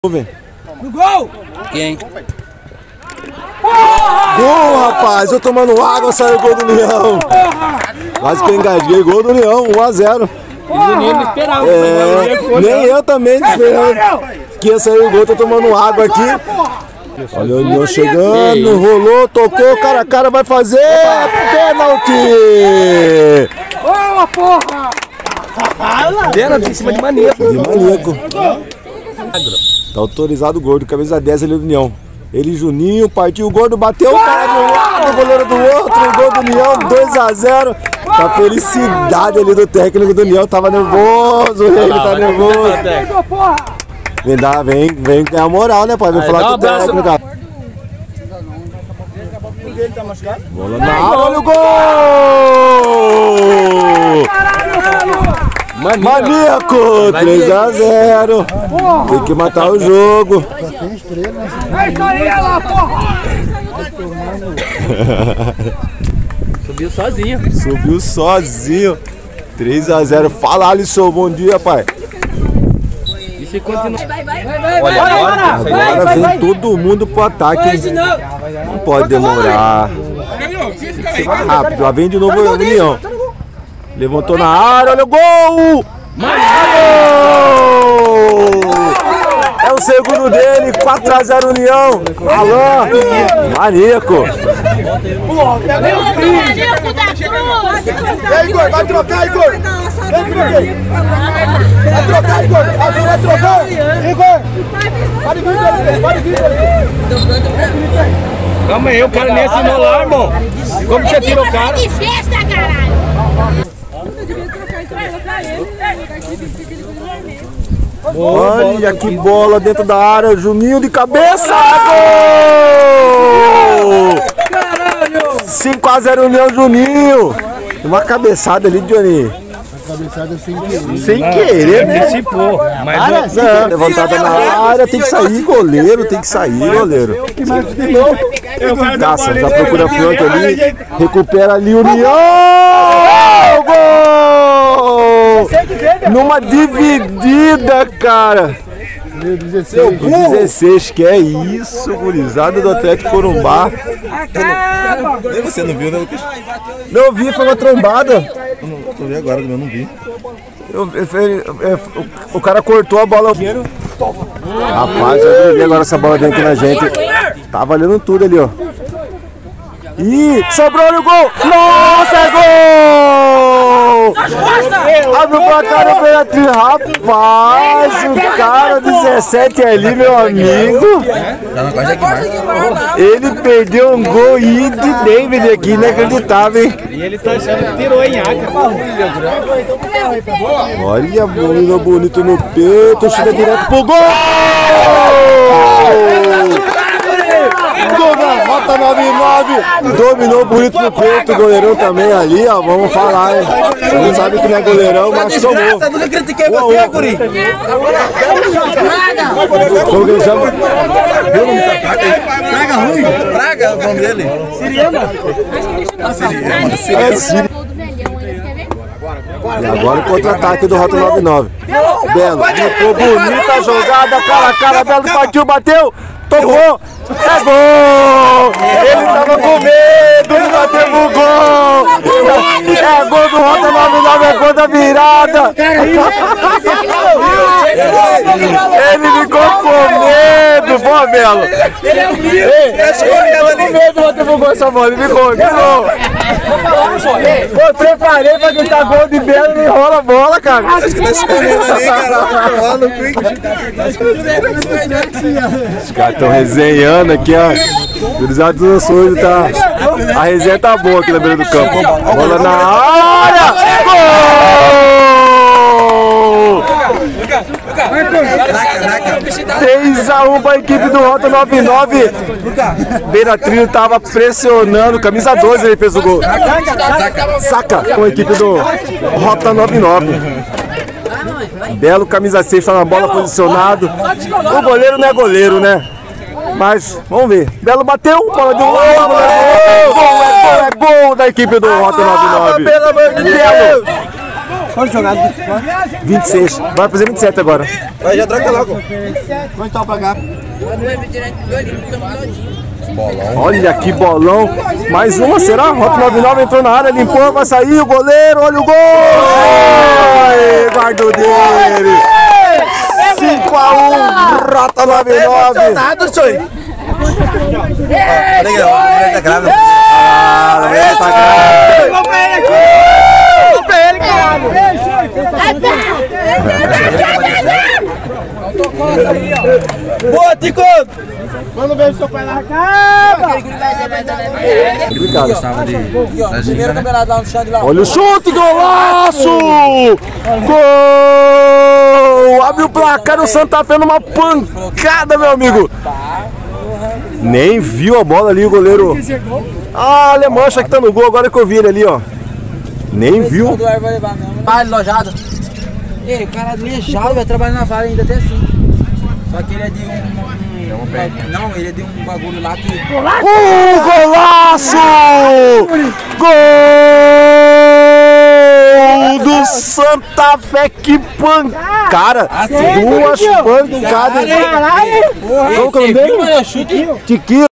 No gol! Quem? Gol, rapaz! Eu tomando água, saiu o gol do Leão. Quase que eu engasguei, gol do Leão, 1 a 0. O Juninho não esperava. Nem eu também esperando que ia sair o gol, tô tomando água aqui. Olha o Leão chegando, rolou, tocou, cara a cara, vai fazer pênalti! Boa, porra! Pênalti em cima de maníaco. De maníaco. Tá autorizado o gordo, camisa 10 ali do União. Ele, Juninho, partiu, o gordo bateu, o cara de um lado, o goleiro do outro, o gol do União, 2 a 0. A felicidade ali do técnico do União, tava nervoso, ele tá nervoso. Vem ganhar moral, né, pai? Vem falar com o técnico. Bola na área, olha o gol! Maníaco, 3 a 0. Tem que matar o jogo. Subiu sozinho. Subiu sozinho. 3 a 0. Fala, Alisson, bom dia, pai. E se continua. Olha, Agora vem todo mundo pro ataque, hein? Não pode demorar. Rápido, lá vem de novo o União. Levantou na área, olha o gol! Gol! É o segundo dele, 4 a 0 União. Alain, maníaco. Vai trocar, Igor! Vai trocar, Igor! Vai trocar! Igor! Pode vir! Calma aí, o cara nem assinou lá, irmão. Como você tirou o cara? Que festa, caralho! Olha que bola dentro da área, Juninho de cabeça! Gol! 5 a 0 União, Juninho! Uma cabeçada ali, Johnny. Cabeçada sem querer. Sem querer, né? Antecipou. Mas Levantada na área, tem que sair, goleiro, tem que sair, goleiro. Caça, já procura a fronte ali, recupera ali o União! Gol! Numa dividida, cara. 16, que é isso, gurizada do Atlético Corumbá. Você não viu, né, Lucas? Não vi, foi uma trombada. Tô vendo agora, eu não vi. O cara cortou a bola. Rapaz, eu vi agora essa bola dentro na gente. Tá valendo tudo ali, ó. Ih, sobrou o gol! Nossa, é gol! Abre o placar do Beatriz, rapaz! O cara 17 ali, meu amigo. Ele perdeu um gol e de David aqui, inacreditável, hein? E ele tá achando que tirou em Aca. Olha, bonito no peito, chega direto pro gol! Gol da Rota 99, dominou bonito no peito, goleirão também ali, ó, vamos falar, hein? Você não sabe que não é goleirão, mas tomou. Eu nunca critiquei você, guri! Praga ruim. Praga é o nome dele. É Siri. E agora o contra-ataque do Rota 99. Belo, ficou bonita a jogada, cara a cara, Belo partiu, bateu, tocou. É gol! Ele tava com medo, ele bateu no gol! É gol do Rota 99, é gol da virada! Ele ficou com medo, pô, Belo! Ele é humilde! Com medo, bateu gol essa bola, ele ficou, Pô, preparei pra gritar gol de Belo, não enrola a bola, cara! Acho que tá escolhendo ali, cara. Os caras estão resenhando aqui, ó. Gurizada do Açores, tá. A resenha tá boa aqui na beira do campo. Bola na área! Gol! 3 a 1 para a equipe do Rota 99. Beira-Trio tava pressionando. Camisa 12 ele fez o gol. Saca com a equipe do Rota 99. Belo, camisa 6, tá na bola posicionado. O goleiro não é goleiro, né? Mas, vamos ver. Belo bateu, bola de um lado. É gol da equipe do Rota 99. Pelo amor de Deus! Quanto jogado? 26. Vai fazer 27 agora. Vai, já troca logo. Quanto tá pra cá? Olha que bolão. Mais uma, será? Rota 99 entrou na área, limpou, vai sair o goleiro. Olha o gol! Ai, guardou dele. 5-1, Rota 99. Nada, senhor. Tá grávida. Ah, tá grave. Vou pra ele aqui. Vou pra ele, caralho. Boa, Tico. Quando veio o seu pai na cama. Primeiro campeonato lá no chão de lá. Olha o chute, golaço! Gol! Abre o placar o Santa Fé numa pancada, meu amigo. Nem viu a bola ali o goleiro. Ah, Alemão, acha que tá no gol agora que eu vi ele ali, ó. Nem viu. Pai, lojado. Ei, o cara é aleijado, vai trabalhar na vara ainda até assim. Só que ele é de não, ele é de um bagulho lá que... Golaço! Gol do Santa Fé, que pancada! Duas pancadas. Qual que é o nome dele? Tiquinho.